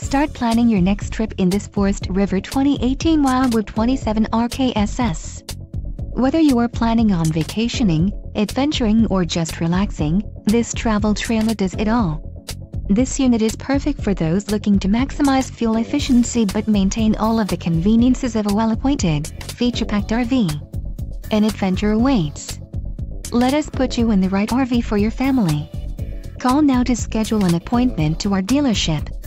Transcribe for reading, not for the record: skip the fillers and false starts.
Start planning your next trip in this Forest River 2018 Wildwood 27Rkss. Whether you are planning on vacationing, adventuring or just relaxing, this travel trailer does it all. This unit is perfect for those looking to maximize fuel efficiency but maintain all of the conveniences of a well-appointed, feature-packed RV. An adventure awaits. Let us put you in the right RV for your family. Call now to schedule an appointment to our dealership.